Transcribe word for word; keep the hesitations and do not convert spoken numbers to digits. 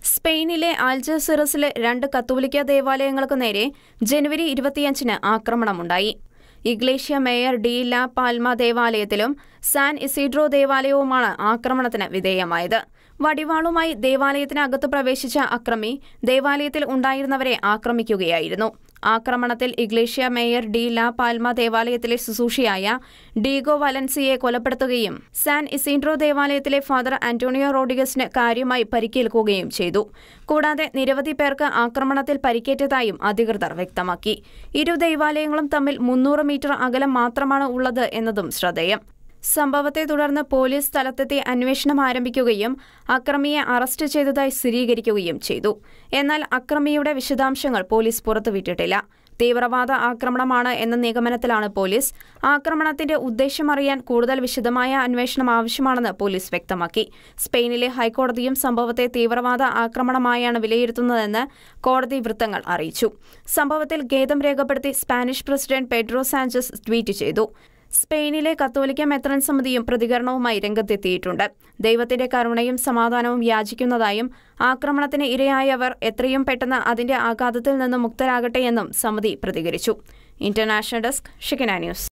സ്പെയിനിലെ അൽജെസിറസിലെ രണ്ട് കത്തോലിക്ക ദേവാലയങ്ങൾക്ക് നേരെ ജനുവരി ഇരുപത്തിയഞ്ചിന് ആക്രമണമുണ്ടായി. ഇഗ്ലേഷ്യ mayor D la പാൽമ ദേവാലയത്തിലും San Isidro ദേവാലയവുമാണ് ആക്രമണത്തിന് വിധേയമായത്. വടിവാളുമായി ദേവാലയത്തിനകത്ത് പ്രവേശിച്ച അക്രമി ദേവാലയത്തിൽ ഉണ്ടായിരുന്നവരെ ആക്രമിക്കുകയായിരുന്നു. ആക്രമണത്തിൽ ഇഗ്ലേഷ്യ മേയർ ഡി ലാ പാൽമ ദേവാലയത്തിലെ ശുശ്രൂഷയായ ഡീഗോ വലൻസിയെ കൊലപ്പെടുത്തുകയും സാൻ ഇസിഡ്രോ ദേവാലയത്തിലെ ഫാദർ ആന്റോണിയോ റോഡ്രിഗസിന് കാര്യമായി പരിക്കേൽക്കുകയും ചെയ്തു. കൂടാതെ നിരവധി പേർക്ക് ആക്രമണത്തിൽ പരിക്കേറ്റതായും അധികൃതർ വ്യക്തമാക്കി. ഇരു ദേവാലയങ്ങളും തമ്മിൽ മുന്നൂറ് മീറ്റർ അകലം മാത്രമാണ് ഉള്ളത് എന്നതും ശ്രദ്ധേയം. സംഭവത്തെ തുടർന്ന് പോലീസ് സ്ഥലത്തെത്തി അന്വേഷണം ആരംഭിക്കുകയും അക്രമിയെ അറസ്റ്റ് ചെയ്തതായി സ്ഥിരീകരിക്കുകയും ചെയ്തു. എന്നാൽ അക്രമിയുടെ വിശദാംശങ്ങൾ പോലീസ് പുറത്തുവിട്ടിട്ടില്ല. തീവ്രവാദ ആക്രമണമാണ് എന്ന നിഗമനത്തിലാണ് പോലീസ്. ആക്രമണത്തിന്റെ ഉദ്ദേശമറിയാൻ കൂടുതൽ വിശദമായ അന്വേഷണം ആവശ്യമാണെന്ന് പോലീസ് വ്യക്തമാക്കി. സ്പെയിനിലെ ഹൈക്കോടതിയും സംഭവത്തെ തീവ്രവാദ ആക്രമണമായാണ് വിലയിരുത്തുന്നതെന്ന് കോടതി വൃത്തങ്ങൾ അറിയിച്ചു. സംഭവത്തിൽ ഖേദം രേഖപ്പെടുത്തി Spanish president Pedro Sanchez tweet ചെയ്തു. സ്പെയിനിലെ കത്തോലിക്ക മെത്രാൻ സമിതിയും പ്രതികരണവുമായി രംഗത്തെത്തിയിട്ടുണ്ട്. ദൈവത്തിന്റെ കരുണയും സമാധാനവും യാചിക്കുന്നതായും ആക്രമണത്തിന് ഇരയായവർ എത്രയും പെട്ടെന്ന് അതിന്റെ ആഘാതത്തിൽ നിന്ന് മുക്തരാകട്ടെയെന്നും സമിതി പ്രതികരിച്ചു. ഇന്റർനാഷണൽ ഡെസ്ക് ഷിക്കന ന്യൂസ്.